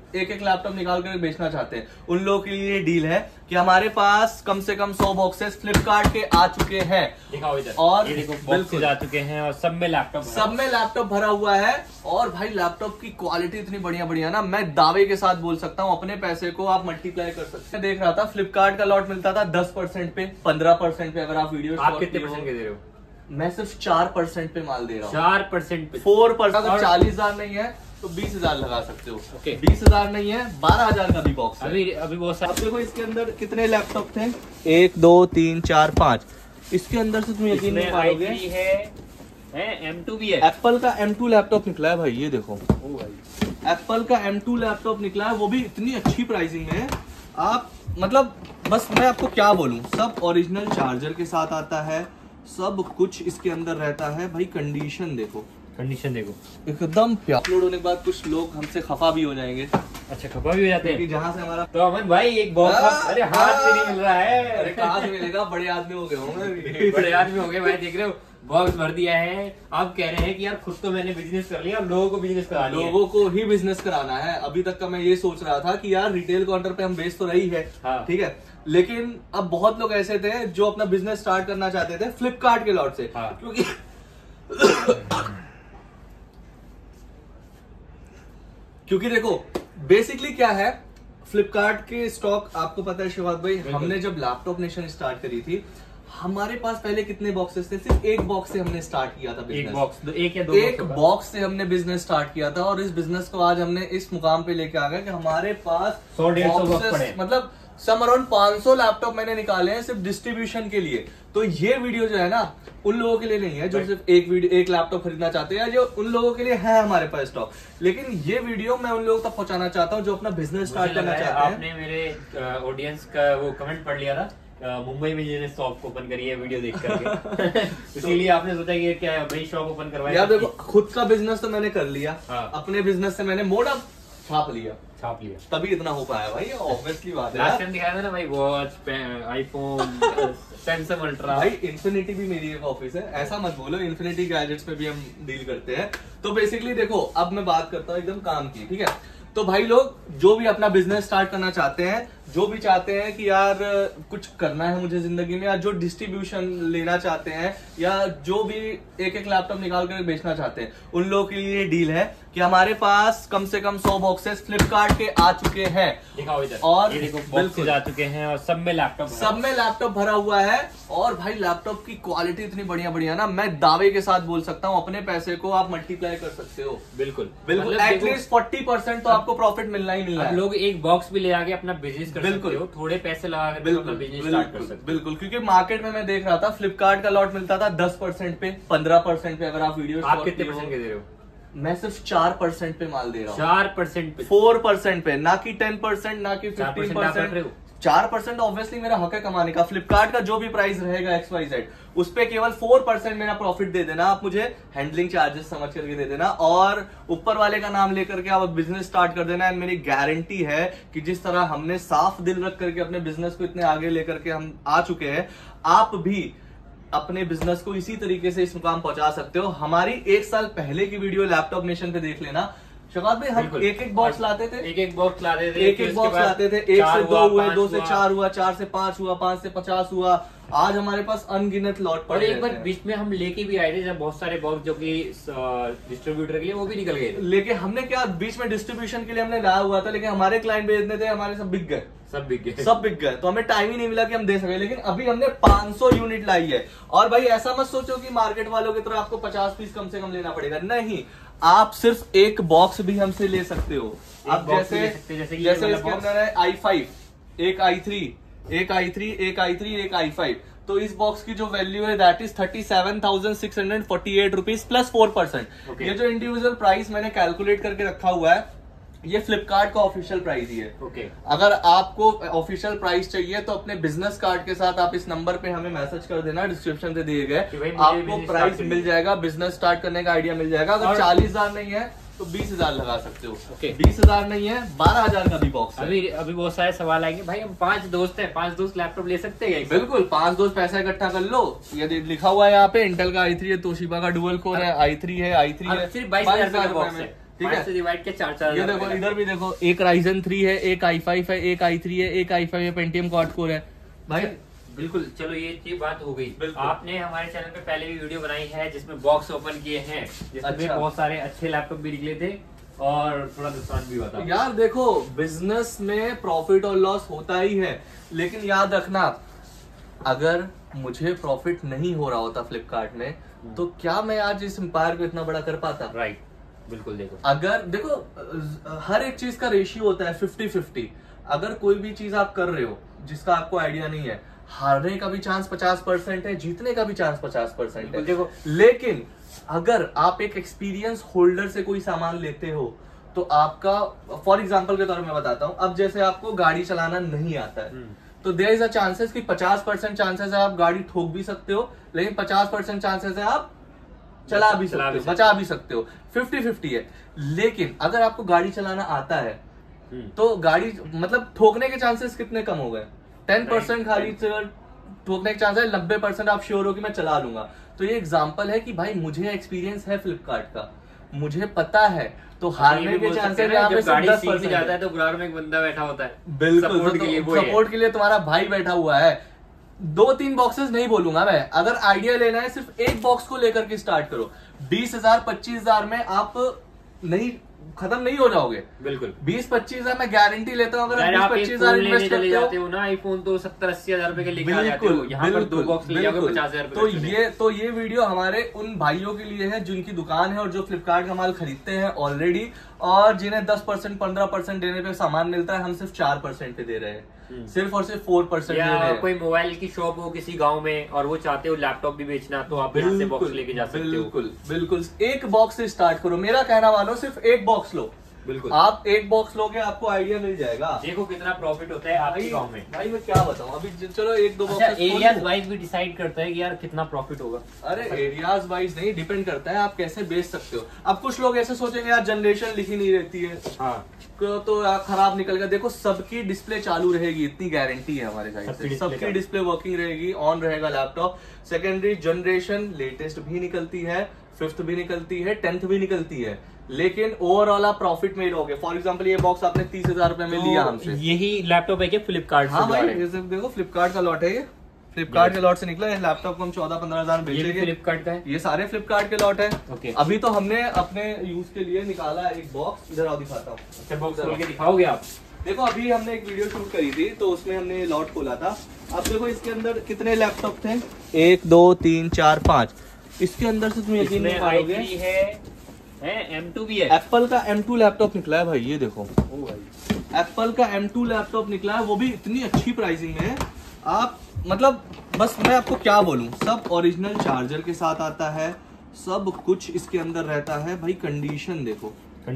एक एक लैपटॉप निकाल कर बेचना चाहते हैं, उन लोगों के लिए डील है कि हमारे पास कम से कम 100 बॉक्सेस फ्लिपकार्ट के आ चुके हैं। दिखाओ इधर, और ये देखो बॉक्सेस आ चुके हैं और सब में लैपटॉप भरा हुआ है। और भाई लैपटॉप की क्वालिटी इतनी बढ़िया बढ़िया ना, मैं दावे के साथ बोल सकता हूँ अपने पैसे को आप मल्टीप्लाई कर सकते हैं। देख रहा था फ्लिपकार्ट का लॉट मिलता था 10% पे, 15% पे। अगर आप वीडियो आप कितने परसेंट के दे रहे हो? मैं सिर्फ 4% पे माल दे रहा हूँ। 4% पे 4%। अगर 40,000 नहीं है तो 20,000 लगा सकते हो। ओके। 20,000 नहीं है 12,000 का भी बॉक्स है। अभी बहुत सारे। अब देखो इसके अंदर कितने लैपटॉप थे, 1 2 3 4 5। इसके अंदर से तुम यकीन नहीं मानोगे है M2 भी है। एप्पल का M2 लैपटॉप निकला है भाई, ये देखो एप्पल का M2 लैपटॉप निकला है, वो भी इतनी अच्छी प्राइसिंग में। आप मतलब बस मैं आपको क्या बोलूं, सब ओरिजिनल चार्जर के साथ आता है, सब कुछ इसके अंदर रहता है भाई। कंडीशन देखो एकदम प्यार। अपलोड होने के बाद कुछ लोग हमसे खफा भी हो जाएंगे। अच्छा, खफा भी हो जाते हैं जहाँ से हमारा तो अमन भाई एक बॉक्स, अरे हाथ से नहीं मिल रहा है। अरे कहाँ से मिलेगा, बड़े आदमी हो गए होंगे। बड़े आदमी हो गए भाई, देख रहे हो बॉक्स भर दिया है। आप कह रहे हैं कि यार खुद तो मैंने बिजनेस कर लिया, अब लोगों को बिजनेस कराना है। लोगों को ही बिजनेस कराना है। अभी तक का मैं ये सोच रहा था कि यार रिटेल काउंटर पे हम बेच तो रही है, ठीक है, लेकिन अब बहुत लोग ऐसे थे जो अपना बिजनेस स्टार्ट करना चाहते थे फ्लिपकार्ट के लॉट से। क्योंकि देखो बेसिकली क्या है, फ्लिपकार्ट के स्टॉक आपको पता है शिवाद भाई, हमने जब लैपटॉप नेशन स्टार्ट करी थी हमारे पास पहले कितने बॉक्सेस थे? सिर्फ एक बॉक्स से हमने स्टार्ट किया था बिजनेस। एक बॉक्स से हमने बिजनेस स्टार्ट किया था और इस बिजनेस को आज हमने इस मुकाम पे लेके आ गए कि हमारे पास 100-150 बॉक्स पड़े, मतलब सम अराउंड 500 लैपटॉप मैंने निकाले हैं सिर्फ डिस्ट्रीब्यूशन के लिए। तो ये वीडियो जो है ना उन लोगों के लिए नहीं है जो सिर्फ एक लैपटॉप खरीदना चाहते हैं, या जो उन लोगों के लिए है हमारे पास स्टॉक, लेकिन ये वीडियो मैं उन लोगों तक पहुंचाना चाहता हूँ जो अपना बिजनेस स्टार्ट करना चाहते हैं। आपने मेरे ऑडियंस का वो कमेंट पढ़ लिया था, मुंबई में जिन्हें शॉप ओपन करी है वीडियो देख करके इसीलिए आपने सोचा कि क्या भाई शॉप ओपन करवाया। यार देखो खुद का बिजनेस तो मैंने कर लिया, अपने बिजनेस से मैंने मोड अप छाप लिया तभी इतना हो पाया भाई, ऑब्वियसली बात है। लास्ट टाइम दिखाया था ना भाई, वॉच, आईफोन, सैमसंग अल्ट्रा। भाई इन्फिनिटी भी मेरी एक ऑफिस है, ऐसा मत बोलो, इन्फिनिटी गैजेट्स पे भी हम डील करते हैं। तो बेसिकली देखो अब मैं बात करता हूँ एकदम काम की, ठीक है। तो भाई लोग जो भी अपना बिजनेस स्टार्ट करना चाहते हैं, जो भी चाहते हैं कि यार कुछ करना है मुझे जिंदगी में, या जो डिस्ट्रीब्यूशन लेना चाहते हैं, या जो भी एक एक लैपटॉप निकाल कर बेचना चाहते हैं, उन लोगों के लिए डील है कि हमारे पास कम से कम 100 बॉक्सेस फ्लिपकार्ट के आ चुके हैं। दिखाओ इधर, और ये देखो बॉक्सेस आ चुके हैं और सब में लैपटॉप भरा हुआ है। और भाई लैपटॉप की क्वालिटी इतनी बढ़िया बढ़िया ना, मैं दावे के साथ बोल सकता हूँ अपने पैसे को आप मल्टीप्लाई कर सकते हो। बिल्कुल एटलीस्ट 40% तो आपको प्रॉफिट मिलना ही मिलना है। लोग एक बॉक्स भी ले आके अपना बिजनेस कर सकते हो, थोड़े पैसे लगा कर बिजनेस स्टार्ट कर सकते हो। बिल्कुल, क्योंकि मार्केट में मैं देख रहा था फ्लिपकार्ट का लॉट मिलता था 10% पे, 15% पे। अगर आप वीडियो आप कितने परसेंट के दे रहे हो? मैं सिर्फ 4% पे माल दे रहा हूँ। 4% पे, 4% पे, ना कि 10%, ना कि 15%। 4% ऑब्वियसली मेरा हक है कमाने का। फ्लिपकार्ट का जो भी प्राइस रहेगा XYZ उस पे केवल 4% मेरा प्रॉफिट दे देना, आप मुझे हैंडलिंग चार्जेस समझ करके दे देना, और ऊपर वाले का नाम लेकर के आप बिजनेस स्टार्ट कर देना। एंड मेरी गारंटी है कि जिस तरह हमने साफ दिल रख करके अपने बिजनेस को इतने आगे लेकर के हम आ चुके हैं, आप भी अपने बिजनेस को इसी तरीके से इस मुकाम पहुंचा सकते हो। हमारी 1 साल पहले की वीडियो लैपटॉप नेशन पे देख लेना। शौकत भाई हम एक बॉक्स लाते थे, एक बॉक्स लाते थे, 1 बॉक्स लाते थे, 1 से 2 हुए, 2 से 4 हुआ, 4 से 5 हुआ, 5 से 50 हुआ। आज हमारे पास अनगिनत लॉट पड़े। और एक बार बीच में हम लेके भी आए थे जब बहुत सारे बॉक्स जो कि डिस्ट्रीब्यूटर के लिए वो भी निकल गए थे। लेकिन हमने क्या बीच में डिस्ट्रीब्यूशन के लिए हमने लाया हुआ था, लेकिन हमारे क्लाइंट भेजने थे, हमारे सब बिक गए। सब बिक गए तो हमें टाइम ही नहीं मिला कि हम दे सके। लेकिन अभी हमने 500 यूनिट लाई है। और भाई ऐसा मत सोचो कि मार्केट वालों की तरह आपको 50 पीस कम से कम लेना पड़ेगा, नहीं, आप सिर्फ एक बॉक्स भी हमसे ले सकते हो। आप जैसे इसके अंदर है i5, एक i3, एक i3, एक i3, एक i5। तो इस बॉक्स की जो वैल्यू है दैट इज 37,648 रुपीज प्लस 4%। ये जो इंडिविजुअल प्राइस मैंने कैलकुलेट करके रखा हुआ है ये फ्लिपकार्ट का ऑफिशियल प्राइस ही है। अगर आपको ऑफिशियल प्राइस चाहिए तो अपने बिजनेस कार्ड के साथ आप इस नंबर पे हमें मैसेज कर देना, डिस्क्रिप्शन से दिए गए आपको प्राइस मिल जाएगा, बिजनेस स्टार्ट करने का आइडिया मिल जाएगा। अगर 40,000 नहीं है तो 20,000 लगा सकते हो। 20,000 नहीं है 12,000 का भी बॉक्स है। अभी बहुत सारे सवाल आएंगे, भाई हम 5 दोस्त हैं, 5 दोस्त लैपटॉप ले सकते हैं? बिल्कुल, 5 दोस्त पैसा इकट्ठा कर लो। ये लिखा हुआ है यहाँ पे इंटेल का i3 है, तोशिबा का डुअल कोर है, i3 है, i3 है, सिर्फ 22,000 का बॉक्स है। ठीक है, डिवाइड के 4-4 ये देखो इधर भी देखो, एक Ryzen 3 है, एक i5 है, एक i3 है, एक i5 है, पेंटियम क्वाड कोर है भाई। बिल्कुल, चलो ये बात हो गई। आपने हमारे चैनल पे पहले भी वीडियो बनाई है जिसमें बॉक्स ओपन किए हैं, जिसमें बहुत सारे अच्छे लैपटॉप भी निकले थे और थोड़ा नुकसान भी हुआ था। यार देखो, बिजनेस में प्रॉफिट और लॉस होता ही है, लेकिन याद रखना, अगर मुझे प्रॉफिट नहीं हो रहा होता फ्लिपकार्ट में तो क्या मैं आज इस एम्पायर को इतना बड़ा कर पाता? राइट, बिल्कुल। देखो हर एक चीज का रेशियो होता है 50-50। अगर कोई भी चीज आप कर रहे हो जिसका आपको आइडिया नहीं है, हारने का भी चांस 50% है, जीतने का भी चांस 50% है। देखो, लेकिन अगर आप एक एक्सपीरियंस होल्डर से कोई सामान लेते हो तो आपका, फॉर एग्जांपल के तौर में बताता हूं, अब जैसे आपको गाड़ी चलाना नहीं आता है तो देयर इज अ चांसेस कि 50% चांसेस है आप गाड़ी ठोक भी सकते हो, लेकिन 50% चांसेस है आप चला भी सकते हो, बचा भी सकते हो। 50-50 है। लेकिन अगर आपको गाड़ी चलाना आता है तो गाड़ी मतलब ठोकने के चांसेस कितने कम हो गए? 10% खाली ठोकने के चांस है, 90% आप श्योर हो कि मैं चला लूंगा। तो ये एग्जांपल है कि भाई मुझे एक्सपीरियंस है फ्लिपकार्ट का, मुझे पता है, तो हारने के चांसेस यहाँ पे 10% जाता है तो ग्राउंड में एक बंदा बैठा होता है, बिल्कुल सपोर्ट के लिए तुम्हारा भाई बैठा हुआ है। 2-3 बॉक्सेस नहीं बोलूंगा मैं, अगर आइडिया लेना है सिर्फ एक बॉक्स को लेकर के स्टार्ट करो। 20,000-25,000 में आप नहीं खत्म नहीं हो जाओगे। बिल्कुल 20-25 हजार मैं गारंटी लेता हूँ। अगर आप 20-25 इन्वेस्ट चले जाते हो ना, आईफोन तो 70-80 हजार रुपए के लेके आ जाते हो, यहाँ पर 2 बॉक्स ले जाओगे 50,000 तो ये वीडियो हमारे उन भाइयों के लिए है जिनकी दुकान है और जो फ्लिपकार्ट का माल खरीदते हैं ऑलरेडी, और जिन्हें 10% 15% देने पे सामान मिलता है। हम सिर्फ 4% पे दे रहे हैं, सिर्फ और सिर्फ 4% दे रहे हैं। कोई मोबाइल की शॉप हो किसी गांव में और वो चाहते हो लैपटॉप भी बेचना, तो आप यहाँ से बॉक्स लेके जा सकते हो। बिल्कुल एक बॉक्स से स्टार्ट करो। मेरा कहना मानो सिर्फ एक बॉक्स लो। बिल्कुल, आप एक बॉक्स लोगे आपको आइडिया मिल जाएगा। देखो कितना प्रॉफिट होता है आपके गांव में। भाई मैं क्या बताऊं, अभी चलो 1-2 बॉक्स। एरियाज वाइज भी डिसाइड करता है कि यार कितना प्रॉफिट होगा। अरे एरियाज वाइज नहीं, डिपेंड करता है आप कैसे बेच सकते हो। अब कुछ लोग ऐसे सोचेंगे यार जनरेशन लिखी नहीं रहती है, हाँ, तो यार खराब निकल गया। देखो सबकी डिस्प्ले चालू रहेगी, इतनी गारंटी है हमारे साइड से। सबकी डिस्प्ले वर्किंग रहेगी, ऑन रहेगा लैपटॉप। सेकेंडरी जनरेशन लेटेस्ट भी निकलती है, 5th भी निकलती है, 10th भी निकलती है, लेकिन ओवरऑल आप प्रॉफिट में ही रहोगे। फॉर एग्जांपल ये बॉक्स आपने 30,000 रुपए में लिया हमसे, यही लैपटॉप है क्या फ्लिपकार्ट? हाँ भाई, ये देखो फ्लिपकार्ट का लॉट है, ये फ्लिपकार्ट के लॉट से निकला है। लैपटॉप को हम 14-15 हजार बेचेंगे। फ्लिपकार्ट का है, ये सारे फ्लिपकार्ट के लॉट है। ओके। अभी तो हमने अपने यूज के लिए निकाला है एक बॉक्स, इधर आओ दिखाता हूँ। अच्छा, बॉक्स खोल के दिखाओगे आप? देखो अभी हमने एक वीडियो शूट करी थी तो उसमें हमने लॉट खोला था। अब देखो इसके अंदर कितने लैपटॉप थे, 1 2 3 4 5। इसके अंदर से तुम यकीन नहीं करोगे, M2 भी है। एप्पल का M2 लैपटॉप निकला है भाई, ये देखो एप्पल का M2 लैपटॉप निकला है, वो भी इतनी अच्छी प्राइसिंग में। आप मतलब बस मैं आपको क्या बोलूं, सब ओरिजिनल चार्जर के साथ आता है, सब कुछ इसके अंदर रहता है भाई। कंडीशन देखो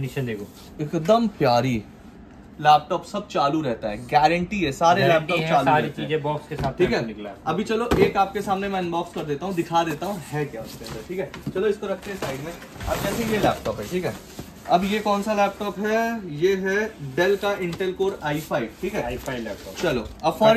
एकदम प्यारी, लैपटॉप सब चालू रहता है, गारंटी है, सारे लैपटॉप चालू, सारी चीजें बॉक्स के साथ, ठीक है। अभी चलो एक आपके सामने मैं अनबॉक्स कर देता हूँ, दिखा देता हूँ है क्या उसके अंदर, ठीक है। चलो इसको रखते हैं साइड में। अब जैसे ये लैपटॉप है, ठीक है। अब ये कौन सा लैपटॉप है, ये है डेल का इंटेल कोर i5, ठीक है, i5 लैपटॉप। चलो अब फॉर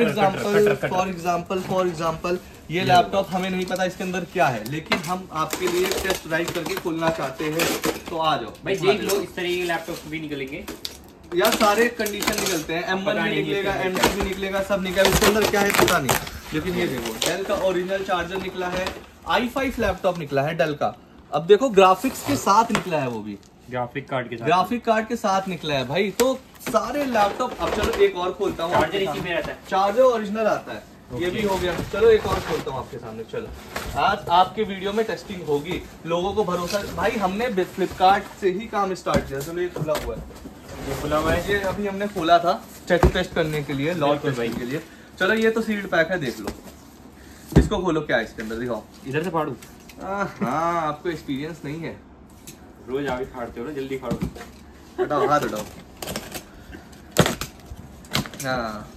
एग्जांपल ये लैपटॉप हमें नहीं पता इसके अंदर क्या है, लेकिन हम आपके लिए टेस्ट ड्राइव करके खोलना चाहते हैं, तो आ जाओ भाई देख लो। इस तरह के लैपटॉप भी निकलेंगे यार, सारे कंडीशन निकलते हैं, M1 भी निकलेगा, M2 भी निकलेगा, सब निकलेगा। उसके अंदर क्या है पता नहीं, लेकिन ये देखो डेल का ओरिजिनल चार्जर निकला है, i5 लैपटॉप निकला है डेल का। अब देखो ग्राफिक्स के साथ निकला है, वो भी ग्राफिक कार्ड के साथ निकला है भाई। तो सारे लैपटॉप, अब चलो एक और खोलता हूँ। चार्जर इसी में रहता है, चार्जर ओरिजिनल आता है, ये भी हो गया। चलो एक और खोलता हूँ आपके सामने। चलो आज आपके वीडियो में टेस्टिंग होगी, लोगों को भरोसा भाई, हमने फ्लिपकार्ट से ही काम स्टार्ट किया। चलो ये खुला हुआ है, ये अभी हमने खोला था टेस्ट करने के लिए, लॉट टेस्टिंग के लिए। चलो ये तो सील्ड पैक है, देख लो। इसको खोलो, क्या है इसके अंदर दिखाओ। इधर से फाड़ू? हाँ, आपको एक्सपीरियंस नहीं है, रोज आगे फाड़ते हो ना, जल्दी फाड़ो। हटाओ हाथ हटाओ। हाँ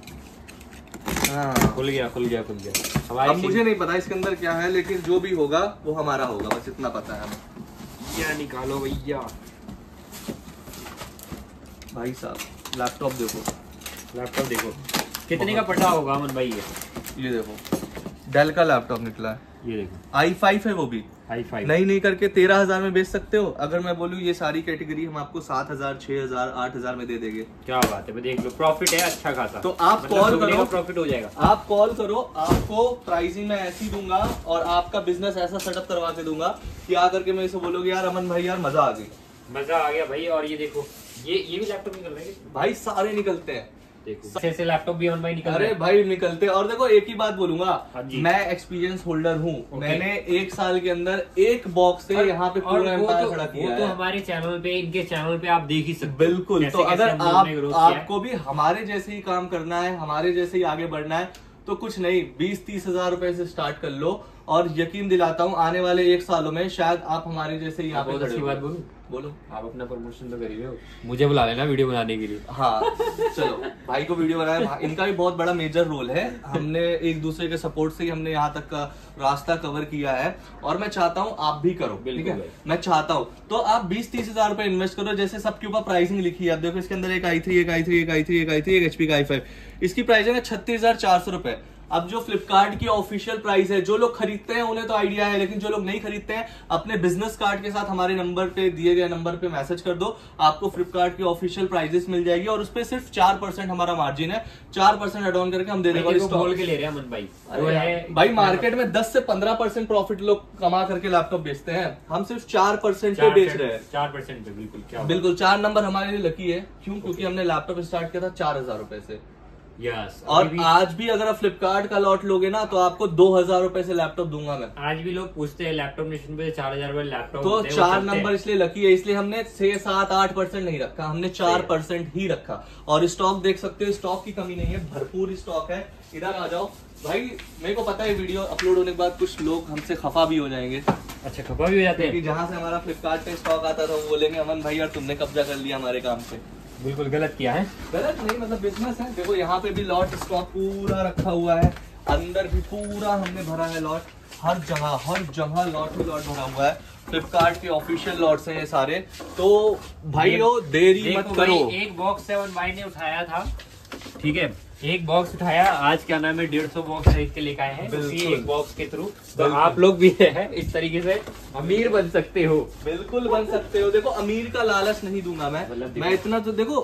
हाँ, खुल गया। अब मुझे नहीं पता इसके अंदर क्या है, लेकिन जो भी होगा वो हमारा होगा, बस इतना पता है हमें। क्या निकालो भैया। भाई साहब लैपटॉप देखो कितने का पड़ा होगा अमन भाई? ये देखो डेल का लैपटॉप निकला है, ये देखो i5 है, वो भी i5 नहीं करके 13,000 में बेच सकते हो। अगर मैं बोलूँ ये सारी कैटेगरी हम आपको 7,000, 6,000, 8,000 में दे देंगे। क्या बात है, देख लो प्रॉफिट है अच्छा खासा। तो आप कॉल करो, प्रॉफिट हो जाएगा। आप कॉल करो, आपको प्राइसिंग मैं ऐसी दूंगा और आपका बिजनेस ऐसा सेटअप करवा के दूंगा कि आकर के मेरे से बोलोगे यार अमन भाई यार मजा आ गई। मजा आ गया भाई। और ये देखो ये भी लैपटॉप निकल रहे हैं भाई, सारे निकलते हैं। देखो से लैपटॉप भी ऑन भाई निकल अरे भाई निकलते हैं। और देखो एक ही बात बोलूंगा, मैं एक्सपीरियंस होल्डर हूँ। मैंने 1 साल के अंदर एक बॉक्स से यहाँ पे पूरा एम्पायर खड़ा किया है। तो हमारे चैनल पे, इनके चैनल पे आप देख ही सकते। बिल्कुल। तो अगर आपको भी हमारे जैसे ही काम करना है, हमारे जैसे ही आगे बढ़ना है, तो कुछ नहीं 20-30 हजार रुपए से स्टार्ट कर लो। और यकीन दिलाता हूँ आने वाले 1 सालों में शायद आप हमारे जैसे ही यहाँ पे खड़े हो। बात बोलो आप अपना प्रमोशन तो करिए हो, मुझे बुला लेना वीडियो बनाने के लिए। हाँ चलो, भाई को वीडियो बनाया, इनका भी बहुत बड़ा मेजर रोल है। हमने एक दूसरे के सपोर्ट से ही हमने यहाँ तक का रास्ता कवर किया है और मैं चाहता हूँ आप भी करो। ठीक है, मैं चाहता हूँ तो आप 20-30 हजार रुपए इन्वेस्ट करो। जैसे सबके ऊपर प्राइसिंग लिखी है, आप देखो इसके अंदर एक i3, एक i3, एक i3, एक i3, एक HP का i5, इसकी प्राइसिंग है 36,400 रुपए। अब जो फ्लिपकार्ट की ऑफिशियल प्राइस है, जो लोग खरीदते हैं उन्हें तो आइडिया है, लेकिन जो लोग नहीं खरीदते हैं अपने बिजनेस कार्ड के साथ हमारे नंबर पे दिए गए नंबर पे मैसेज कर दो, आपको फ्लिपकार्ट की ऑफिशियल प्राइसेस मिल जाएगी और उस पे सिर्फ 4% हमारा मार्जिन है। 4% एड ऑन करके हम दे देंगे। बोल के ले रहे हैं अमन भाई। भाई मार्केट में 10 से 15% प्रॉफिट लोग कमा करके लैपटॉप बेचते हैं, हम सिर्फ 4% पे बेच रहे हैं। 4% पे बिल्कुल 4 नंबर हमारे लिए लकी है। क्यों? क्योंकि हमने लैपटॉप स्टार्ट किया था 4,000 रुपए से। यस। और आज भी अगर आप फ्लिपकार्ट का लॉट लोगे ना तो आपको 2,000 रुपए से लैपटॉप दूंगा मैं। आज भी लोग पूछते हैं लैपटॉप नेशन पे 4,000 रुपए लैपटॉप, तो 4 नंबर इसलिए लकी है, इसलिए हमने 6-7-8% नहीं रखा, हमने 4% ही रखा। और स्टॉक देख सकते हो, स्टॉक की कमी नहीं है, भरपूर स्टॉक है। इधर आ जाओ भाई, मेरे को पता है वीडियो अपलोड होने के बाद कुछ लोग हमसे खफा भी हो जाएंगे। अच्छा, खफा भी हो जाते हैं? जहाँ से हमारा फ्लिपकार्ट पे स्टॉक आता था वो बोलेंगे अमन भाई यार तुमने कब्जा कर लिया हमारे काम पे। बिल्कुल गलत किया है। गलत नहीं, मतलब बिजनेस है। देखो यहाँ पे भी लॉट स्टॉक पूरा रखा हुआ है, अंदर भी पूरा हमने भरा है लॉट, हर जगह लॉट ही लॉट भरा हुआ है। फ्लिपकार्ट के ऑफिशियल लॉट्स हैं ये सारे। तो भाइयों देरी मत करो। एक बॉक्स 7 भाई ने उठाया था, ठीक है, एक बॉक्स उठाया, आज क्या नाम है 150 बॉक्स खरीद के लेकर आए हैं एक बॉक्स के थ्रू। तो आप लोग भी है इस तरीके से अमीर बन सकते हो। बिल्कुल बन सकते हो। देखो अमीर का लालच नहीं दूंगा मैं इतना तो देखो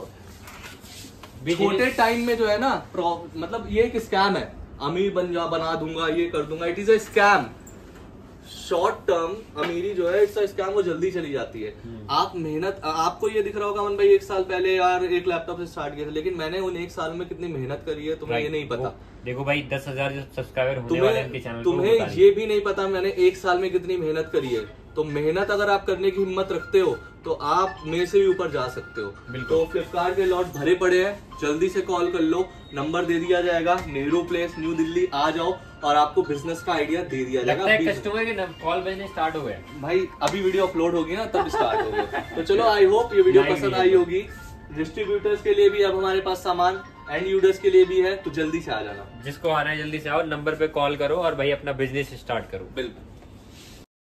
छोटे टाइम में जो है ना मतलब ये एक स्कैम है। अमीर बना दूंगा, ये कर दूंगा, it is a scam. Short term अमीरी जो है इट्स स्कैम, वो जल्दी चली जाती है। आप मेहनत, आपको ये दिख रहा होगा अमन भाई 1 साल पहले यार एक लैपटॉप से स्टार्ट किया था, लेकिन मैंने उन 1 साल में कितनी मेहनत करी है तुम्हें ये नहीं पता। देखो भाई 10,000 जो सब्सक्राइबर होने वाले हैं इनके चैनल पे, तुम्हें ये भी नहीं पता मैंने 1 साल में कितनी मेहनत करी है। तो मेहनत अगर आप करने की हिम्मत रखते हो तो आप मेरे से भी ऊपर जा सकते हो। तो फ्लिपकार्ट के लॉट भरे पड़े हैं, जल्दी से कॉल कर लो, नंबर दे दिया जाएगा, नेहरू प्लेस न्यू दिल्ली आ जाओ और आपको बिजनेस का आइडिया दे दिया जाएगा। कस्टमर के कॉल बजने स्टार्ट हो गए भाई, अभी वीडियो अपलोड होगी ना तब स्टार्ट हो गया। तो चलो आई होप ये वीडियो पसंद आई होगी। डिस्ट्रीब्यूटर्स के लिए भी अब हमारे पास सामान, एंड यूजर्स के लिए भी है, तो जल्दी से आ जाना। जिसको आना है जल्दी से आओ, नंबर पे कॉल करो और भाई अपना बिजनेस स्टार्ट करो। बिल्कुल।